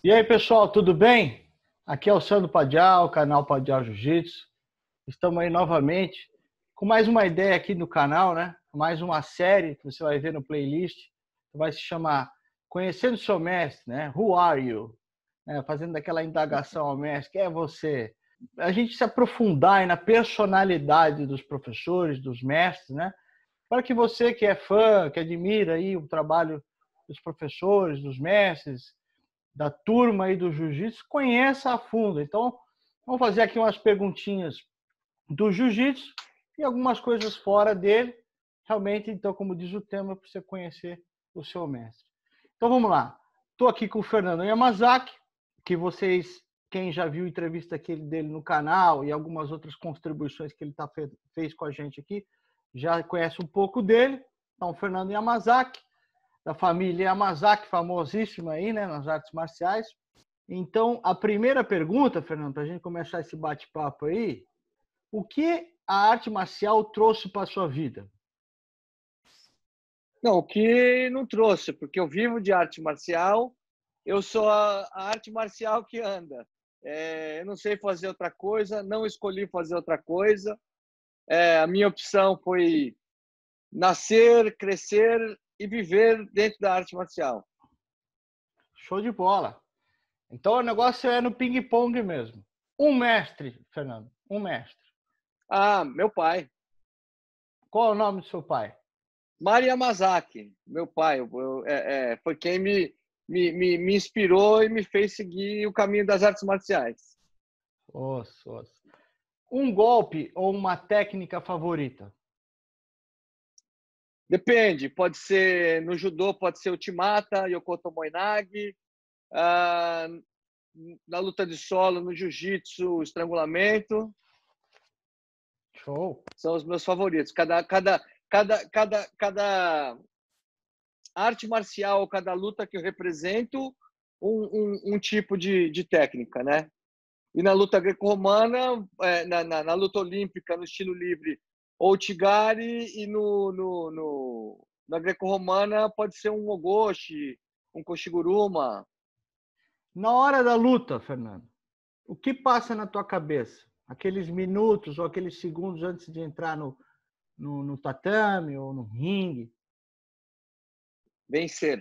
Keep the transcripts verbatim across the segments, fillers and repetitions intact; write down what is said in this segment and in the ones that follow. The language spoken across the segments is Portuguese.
E aí, pessoal, tudo bem? Aqui é o Sandro Padial, canal Padial Jiu-Jitsu. Estamos aí novamente com mais uma ideia aqui no canal, né? Mais uma série que você vai ver no playlist. Vai se chamar Conhecendo o Seu Mestre, né? Who are you? É, fazendo aquela indagação ao mestre, quem é você? A gente se aprofundar aí na personalidade dos professores, dos mestres, né? Para que você que é fã, que admira aí o trabalho dos professores, dos mestres, da turma aí do jiu-jitsu, conheça a fundo. Então, vamos fazer aqui umas perguntinhas do jiu-jitsu e algumas coisas fora dele. Realmente, então, como diz o tema, para você conhecer o seu mestre. Então, vamos lá. Estou aqui com o Fernando Yamazaki, que vocês, quem já viu a entrevista dele no canal e algumas outras contribuições que ele tá, fez com a gente aqui, já conhece um pouco dele. Então, Fernando Yamazaki, da família Yamazaki, famosíssima aí, né, nas artes marciais. Então, a primeira pergunta, Fernando, para a gente começar esse bate-papo aí, o que a arte marcial trouxe para a sua vida? Não, o que não trouxe, porque eu vivo de arte marcial, eu sou a, a arte marcial que anda. É, eu não sei fazer outra coisa, não escolhi fazer outra coisa. É, a minha opção foi nascer, crescer e viver dentro da arte marcial. Show de bola. Então o negócio é no ping-pong mesmo. Um mestre, Fernando, um mestre. Ah, meu pai. Qual é o nome do seu pai? Mari Yamazaki, meu pai. Eu, eu, é, é, foi quem me, me, me, me inspirou e me fez seguir o caminho das artes marciais. Osso, osso. Um golpe ou uma técnica favorita? Depende, pode ser no judô, pode ser o Timata, Yoko Tomoe-nage, ah, na luta de solo, no jiu-jitsu, estrangulamento. Show. São os meus favoritos. Cada, cada, cada, cada, cada arte marcial, cada luta que eu represento, um, um, um tipo de, de técnica, né? E na luta greco-romana, é, na, na, na luta olímpica, no estilo livre, ou Tigari, e no, no, no, na greco-romana pode ser um Ogoshi, um Koshiguruma. Na hora da luta, Fernando, o que passa na tua cabeça? Aqueles minutos ou aqueles segundos antes de entrar no, no, no tatame ou no ringue? Vencer.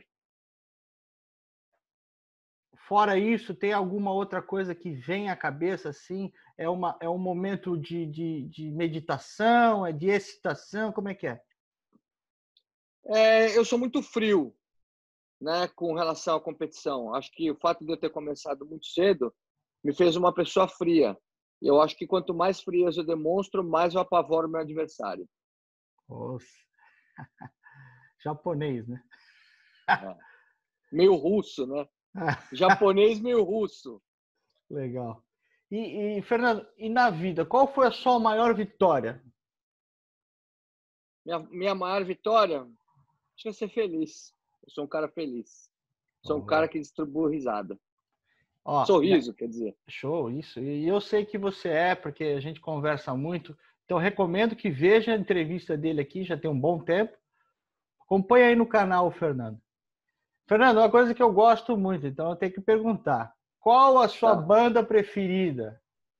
Fora isso, tem alguma outra coisa que vem à cabeça assim? É, uma, é um momento de, de, de meditação, é de excitação? Como é que é? É, eu sou muito frio, né, com relação à competição. Acho que o fato de eu ter começado muito cedo me fez uma pessoa fria. Eu acho que quanto mais frieza eu demonstro, mais eu apavoro o meu adversário. Nossa. Japonês, né? É. Meio russo, né? Japonês meio russo. Legal. E, e, Fernando, e na vida, qual foi a sua maior vitória? Minha, minha maior vitória, acho que é ser feliz. Eu sou um cara feliz. Sou um cara que distribui risada. Ó, Sorriso, quer dizer. Show, isso. E eu sei que você é, porque a gente conversa muito. Então, recomendo que veja a entrevista dele aqui, já tem um bom tempo. Acompanhe aí no canal, Fernando. Fernando, uma coisa que eu gosto muito, então eu tenho que perguntar. Qual a sua Tá. banda preferida?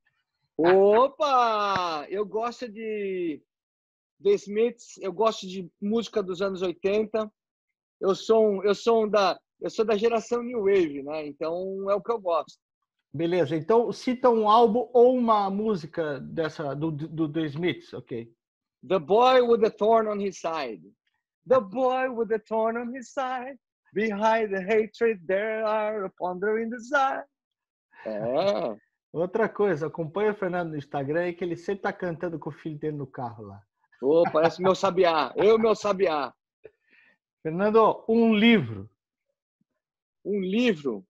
Opa! Eu gosto de The Smiths, eu gosto de música dos anos oitenta. Eu sou um, eu sou um da, eu sou da geração New Wave, né? Então é o que eu gosto. Beleza, então cita um álbum ou uma música dessa do, do The Smiths, ok? The Boy with the Thorn on His Side. The boy with the thorn on his side. Behind the hatred there are a pondering desire. É. Outra coisa, acompanha o Fernando no Instagram, que ele sempre tá cantando com o filho dele no carro lá. Oh, parece meu sabiá. Eu, meu sabiá. Fernando, um livro. Um livro.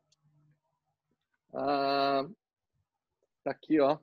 Ah, tá aqui, ó.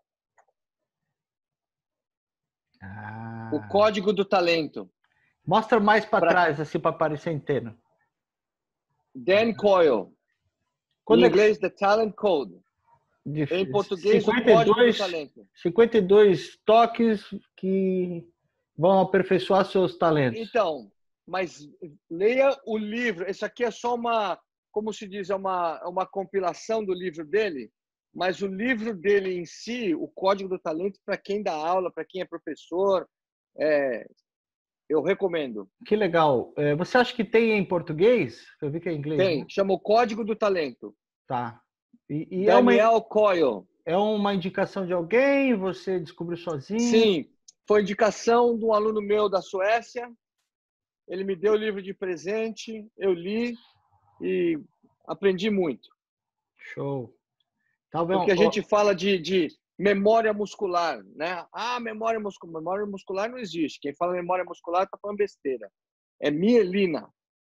Ah. O Código do Talento. Mostra mais para pra... trás, assim, para aparecer inteiro. Dan Coyle. Quando em é que... inglês, The Talent Code. De... Em português, cinquenta e dois, o Código do Talento. cinquenta e dois toques que vão aperfeiçoar seus talentos. Então, mas leia o livro. Isso aqui é só uma como se diz, é uma, é uma compilação do livro dele, mas o livro dele em si, o Código do Talento, para quem dá aula, para quem é professor, é, eu recomendo. Que legal. É, você acha que tem em português? Eu vi que é em inglês, Tem, né? chama o Código do Talento. Tá. E, e é uma, Daniel Coyle. é uma indicação de alguém? Você descobriu sozinho? Sim, foi indicação de um aluno meu da Suécia. Ele me deu o livro de presente, eu li e aprendi muito. Show. Tá bom. Porque a Ó, gente fala de, de memória muscular, né? Ah, memória muscular. Memória muscular não existe. Quem fala memória muscular está falando besteira. É mielina.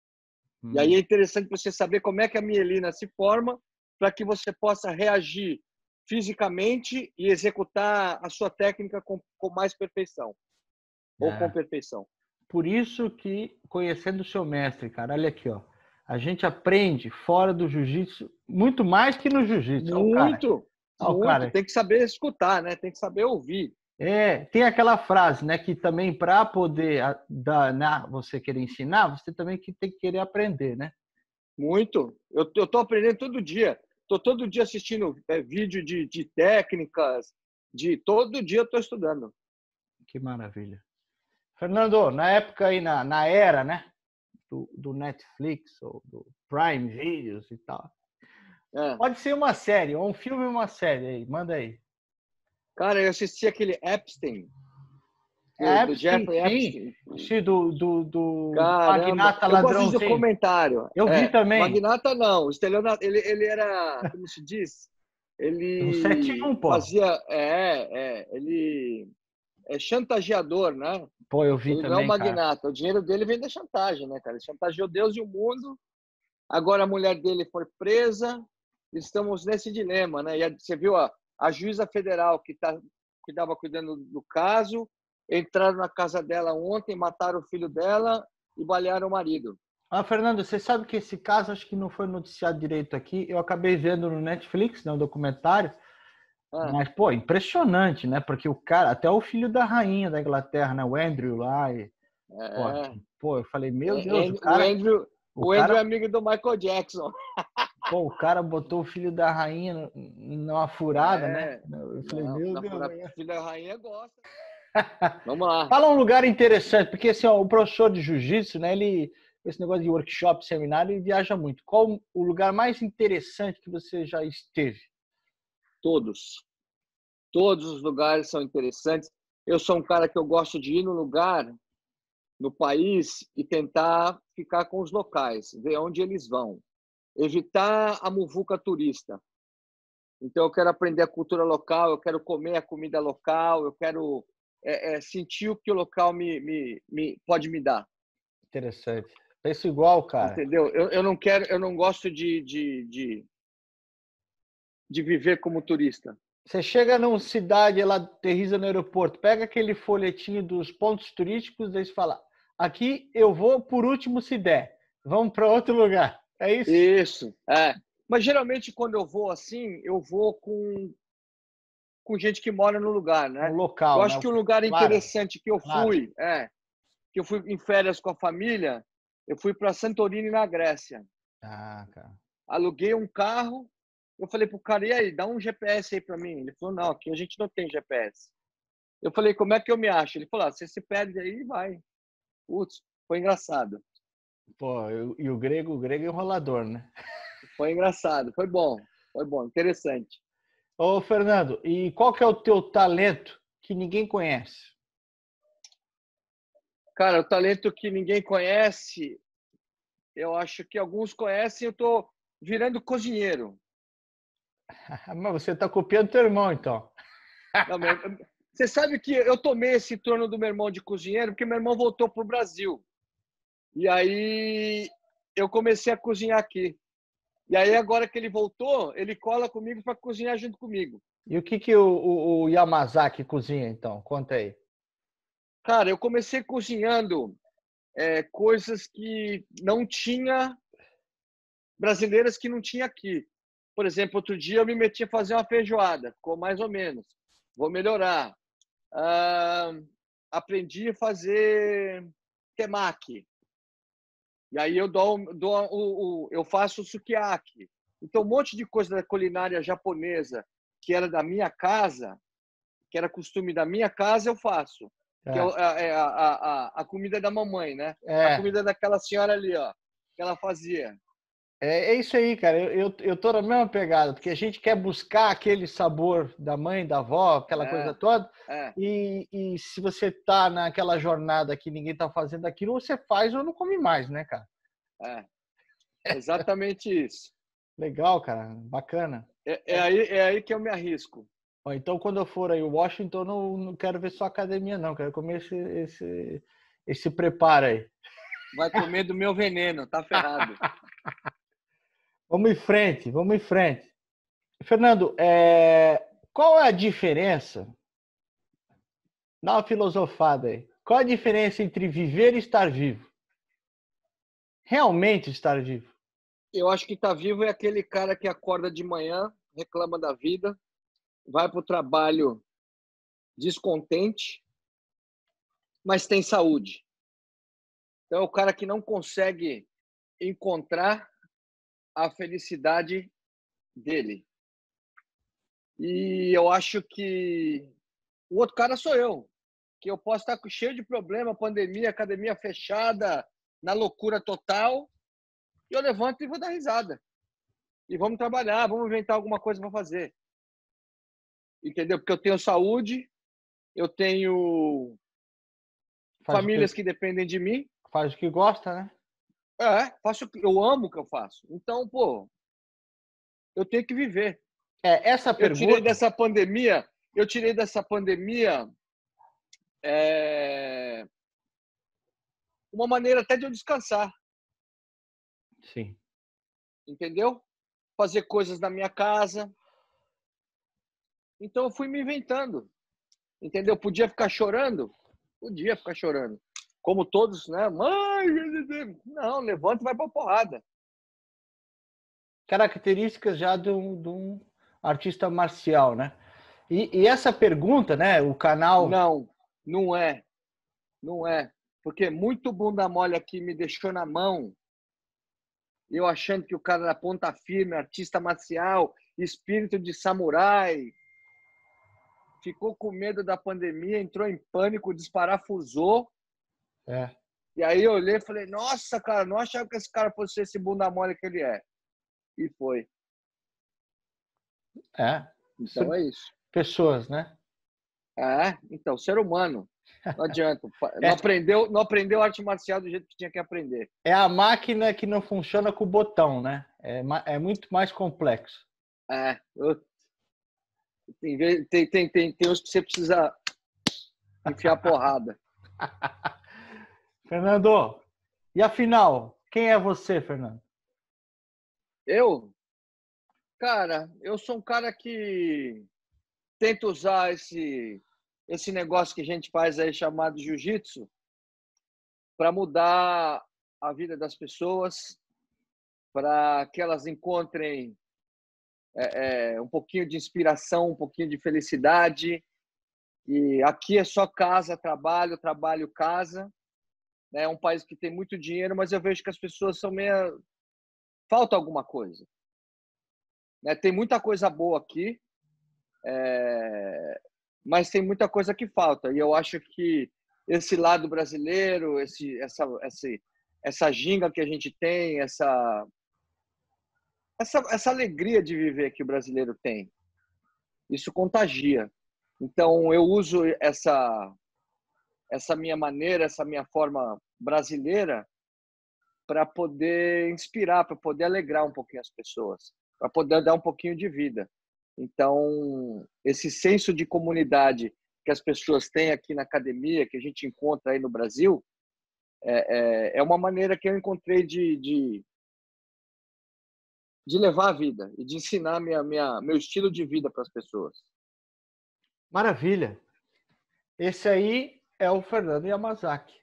E aí hum, é interessante você saber como é que a mielina se forma para que você possa reagir fisicamente e executar a sua técnica com, com mais perfeição. Ou com é. perfeição. Por isso que, conhecendo o seu mestre, cara, olha aqui, ó. A gente aprende fora do jiu-jitsu muito mais que no jiu-jitsu. Olha o cara. Muito, Olha o muito. cara. Tem que saber escutar, né? Tem que saber ouvir. É, tem aquela frase, né, que também para poder a- dar, né, você querer ensinar, você também que tem que querer aprender, né? Muito. Eu estou aprendendo todo dia. Estou todo dia assistindo é, vídeo de, de técnicas. De todo dia eu estou estudando. Que maravilha. Fernando, na época aí, na, na era, né, do, do Netflix ou do Prime Videos e tal, É. pode ser uma série, ou um filme e uma série aí, manda aí. Cara, eu assisti aquele Epstein, do, É do Epstein, Jeffrey sim, Epstein. sim, do, do, do Caramba, magnata eu gosto de ladrãozinho. documentário. Eu vi É, também, Magnata não, o estelionato, ele, ele era, como se diz? o sete Ele um, pô. fazia, é, é, ele é chantageador, né? Pô, eu vi Ele não é um também, cara. magnata, o dinheiro dele vem da chantagem, né, cara? Ele chantageou Deus e o mundo. Agora a mulher dele foi presa. Estamos nesse dilema, né? E você viu a, a juíza federal que tá, que estava cuidando do caso, entraram na casa dela ontem, mataram o filho dela e balearam o marido. Ah, Fernando, você sabe que esse caso acho que não foi noticiado direito aqui. Eu acabei vendo no Netflix, né, um documentário. Ah, Mas, pô, impressionante, né? Porque o cara, até o filho da rainha da Inglaterra, né? O Andrew lá, e, pô, é, pô, eu falei, meu Deus, é, o o cara, Andrew, o o Andrew é cara, amigo do Michael Jackson. pô, o cara botou o filho da rainha numa furada, né? É, Eu falei, não, meu na Deus. fura- filho da rainha gosta. Vamos lá. Fala um lugar interessante, porque assim, ó, o professor de jiu-jitsu, né? Ele, esse negócio de workshop, seminário, ele viaja muito. Qual o lugar mais interessante que você já esteve? Todos. Todos os lugares são interessantes. Eu sou um cara que eu gosto de ir no lugar, no país, e tentar ficar com os locais, ver onde eles vão. Evitar a muvuca turista. Então, eu quero aprender a cultura local, eu quero comer a comida local, eu quero é, é, sentir o que o local me, me, me pode me dar. Interessante. Penso igual, cara. Entendeu? Eu, eu não quero, eu não gosto de, de, de, de viver como turista. Você chega numa cidade, ela aterriza no aeroporto, pega aquele folhetinho dos pontos turísticos, e fala: aqui eu vou por último se der. Vamos para outro lugar. É isso? Isso, é. Mas geralmente quando eu vou assim, eu vou com, com gente que mora no lugar, No né? Eu local, né? acho que um lugar Claro, interessante que eu claro. fui, é, que eu fui em férias com a família, eu fui para Santorini, na Grécia. Ah, cara. Aluguei um carro, eu falei pro cara, e aí, dá um G P S aí para mim. Ele falou, não, aqui a gente não tem G P S. Eu falei, como é que eu me acho? Ele falou, ah, você se perde aí e vai. Putz, foi engraçado. Pô, e o grego, o grego é enrolador, né? Foi engraçado, foi bom, foi bom, interessante. Ô, Fernando, e qual que é o teu talento que ninguém conhece? Cara, o talento que ninguém conhece, eu acho que alguns conhecem, eu tô virando cozinheiro. Mas você está copiando teu irmão, então. Não, meu, você sabe que eu tomei esse turno do meu irmão de cozinheiro porque meu irmão voltou pro Brasil. E aí eu comecei a cozinhar aqui. E aí agora que ele voltou, ele cola comigo para cozinhar junto comigo. E o que, que o, o, o Yamazaki cozinha, então? Conta aí. Cara, eu comecei cozinhando é, coisas que não tinha, brasileiras que não tinha aqui. Por exemplo, outro dia eu me meti a fazer uma feijoada, ficou mais ou menos. Vou melhorar. Ah, aprendi a fazer temaki. E aí eu dou, dou o, o, eu faço o sukiyaki. Então, um monte de coisa da culinária japonesa que era da minha casa, que era costume da minha casa, eu faço. Que é É. a, é a, a, a comida da mamãe, né? A É, comida daquela senhora ali, ó, que ela fazia. é, é isso aí, cara. Eu, eu, eu tô na mesma pegada, porque a gente quer buscar aquele sabor da mãe, da avó, aquela coisa É, toda. é, E, e se você tá naquela jornada que ninguém tá fazendo aquilo, você faz ou não come mais, né, cara? é. Exatamente isso. Legal, cara. Bacana. É, é, aí, é aí que eu me arrisco. Ó, então, quando eu for aí em Washington, eu não, não quero ver só academia, não. Quero comer esse, esse, esse preparo aí. Vai comer do meu veneno, tá ferrado. Vamos em frente, vamos em frente. Fernando, é, qual é a diferença? Dá uma filosofada aí. Qual a diferença entre viver e estar vivo? Realmente estar vivo? Eu acho que tá vivo é aquele cara que acorda de manhã, reclama da vida, vai para o trabalho descontente, mas tem saúde. Então é o cara que não consegue encontrar a felicidade dele. E eu acho que o outro cara sou eu, que eu posso estar cheio de problema, pandemia, academia fechada, na loucura total, e eu levanto e vou dar risada. E vamos trabalhar, vamos inventar alguma coisa para fazer. Entendeu? Porque eu tenho saúde, eu tenho Faz o famílias que, que dependem de mim. faz o que gosta, né? É, faço, eu amo o que eu faço. Então, pô, eu tenho que viver. É, essa Eu tirei pergunta. dessa pandemia, eu tirei dessa pandemia é, uma maneira até de eu descansar, Sim. entendeu? Fazer coisas na minha casa. Então eu fui me inventando, entendeu? Podia ficar chorando? Podia ficar chorando. Como todos, né? Mãe, não, levanta e vai pra porrada. Características já de um, de um artista marcial, né? E, e essa pergunta, né? O canal. Não, não é, não é. Porque muito bunda mole aqui me deixou na mão, eu achando que o cara era ponta firme, artista marcial, espírito de samurai, ficou com medo da pandemia, entrou em pânico, desparafusou. É, E aí eu olhei e falei, nossa, cara, não achava que esse cara fosse esse bunda mole que ele é. E foi. é. Então é isso. Pessoas, né? É, então, ser humano. Não adianta. Não É, aprendeu, não aprendeu arte marcial do jeito que tinha que aprender. é a máquina que não funciona com o botão, né? É, é muito mais complexo. É, eu, tem, tem, tem, tem, tem uns que você precisa enfiar porrada. Fernando, e afinal, quem é você, Fernando? Eu, cara, eu sou um cara que tenta usar esse, esse negócio que a gente faz aí chamado jiu-jitsu para mudar a vida das pessoas, para que elas encontrem é, é, um pouquinho de inspiração, um pouquinho de felicidade. E aqui é só casa, trabalho, trabalho, casa. É um país que tem muito dinheiro, mas eu vejo que as pessoas são meio... Falta alguma coisa. Né? Tem muita coisa boa aqui, é... mas tem muita coisa que falta. E eu acho que esse lado brasileiro, esse, essa, essa, essa ginga que a gente tem, essa, essa, essa alegria de viver que o brasileiro tem, isso contagia. Então, eu uso essa, essa minha maneira, essa minha forma brasileira para poder inspirar, para poder alegrar um pouquinho as pessoas, para poder dar um pouquinho de vida. Então, esse senso de comunidade que as pessoas têm aqui na academia, que a gente encontra aí no Brasil, é, é, é uma maneira que eu encontrei de, de, de levar a vida e de ensinar minha, minha, meu estilo de vida para as pessoas. Maravilha. Esse aí é o Fernando Yamazaki.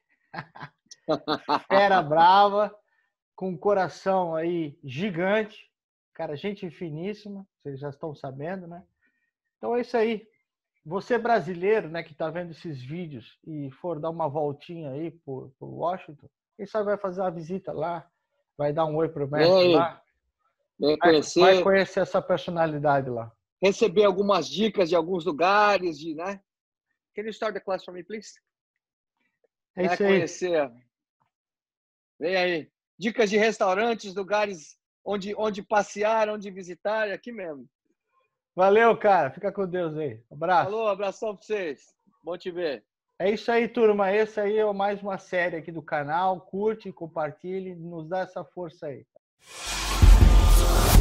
Fera brava, com um coração aí gigante. Cara, gente finíssima, vocês já estão sabendo, né? Então é isso aí. Você brasileiro, né, que está vendo esses vídeos e for dar uma voltinha aí por, por Washington, Quem sabe vai fazer uma visita lá, vai dar um oi pro mestre Vem, lá. vem Vai, conhecer, vai conhecer essa personalidade lá. receber algumas dicas de alguns lugares, de, né? Can you start the class for me, please? É Né? isso aí. Conhecer. Vem aí. Dicas de restaurantes, lugares onde, onde passear, onde visitar, aqui mesmo. Valeu, cara. Fica com Deus aí. Abraço. Falou, abração pra vocês. Bom te ver. É isso aí, turma. Esse aí é mais uma série aqui do canal. Curte, compartilhe, nos dá essa força aí.